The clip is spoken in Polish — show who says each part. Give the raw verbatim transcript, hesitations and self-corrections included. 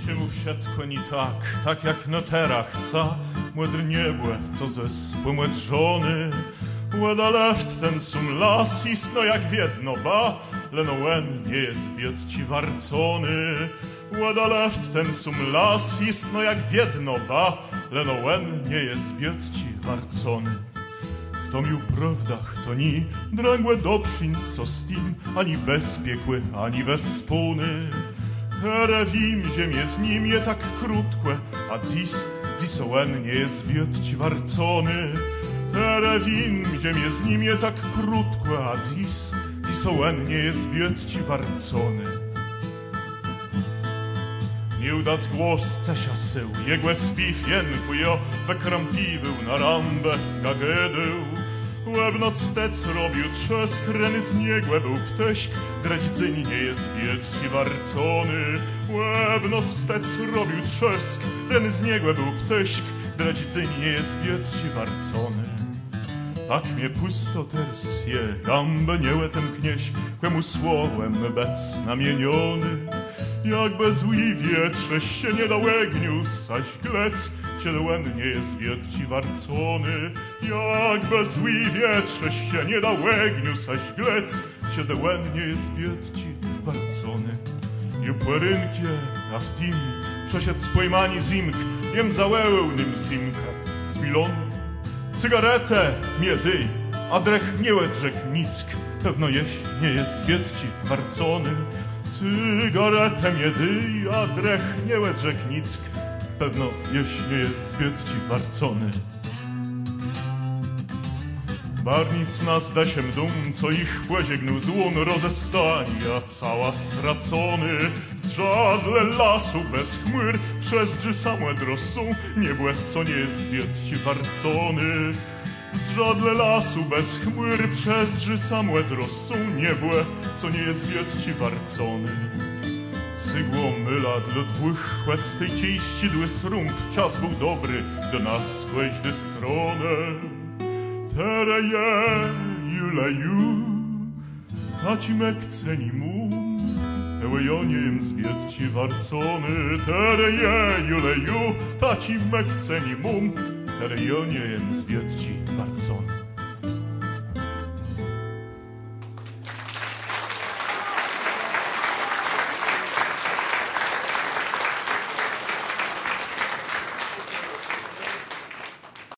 Speaker 1: Się mu wsiadko ni tak, tak jak no teraz chca, młodr niebłe, co ze spomłedrzony. Łeda left ten sum las, istno jak wiedno ba, leno łen nie jest biot ci warcony. Łeda left ten sum las, istno jak wiedno ba, leno łen nie jest biot ci warcony. Kto mił prawdach, to ni dręgłe dobrzyń, co z tym, ani bezpiekły, ani wespółny. Terewim ziemię z nim je tak krótkłe, a dziś, dziś łen nie jest biot ci warcony. Terewim ziemię z nim je tak krótkłe, a dziś, dziś łen nie jest biot ci warcony. Nie udac głos cesia sył, jegłe spiw jenkujo, wekrampiwył na rambę gagedył. Łebnoc wstec robił trzesk, reny zniegłe był pteśk, dradzicyni nie jest bied ci warcony. Łebnoc wstec robił trzesk, reny zniegłe był pteśk, dradzicyni nie jest bied ci warcony. Tak mnie pusto teraz je, gambę nie łetem knieś, kłemu słowem bec namieniony. Jak bez łi wietrze się nie da łegniu, zaś glec siedłen nie jest bied ci warcony. Jak bez łi wietrze się nie da łegniu, zaś glec siedłen nie jest bied ci warcony. Jupłe rynkie, a w tym przesiedł pojmani zimk, jem załełnym zimka z milonu. Cygaretę miedy, a drech nie łedrzek nick, pewno jeś nie jest bied ci warcony. Cygaretę miedy, a drech nie łedrzek nick, pewno jeś nie jest bied ci warcony. Barnic nas desiem dum, co ich płeziegnął z łun rozestani, a cała stracony. Zdrzadle lasu bez chmur, przez drzy samłe drosą, niebłe, co nie jest bied ci warcony. Zdrzadle lasu bez chmur, przez drzy samłe drosą, niebłe, co nie jest bied ci warcony. Cygło myla dla dwóch chłec tej ciej ścidły srump, czas był dobry, do nas kłeźdy stronę. Tereje, juleju, tacimek ceni mum, ełejoniem zbied ci warcony. Tereje, juleju, tacimek ceni mum, ełejoniem zbied ci